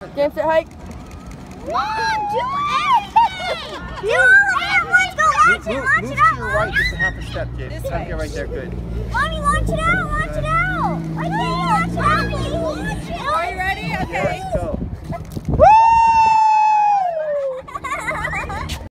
Game, set, hike. Mom, do anything! Do it! Let's go launch it! Launch Move it to out! your right just a half a step, Jake. This Okay, way. right there, good. Mommy, launch it out! Launch it out!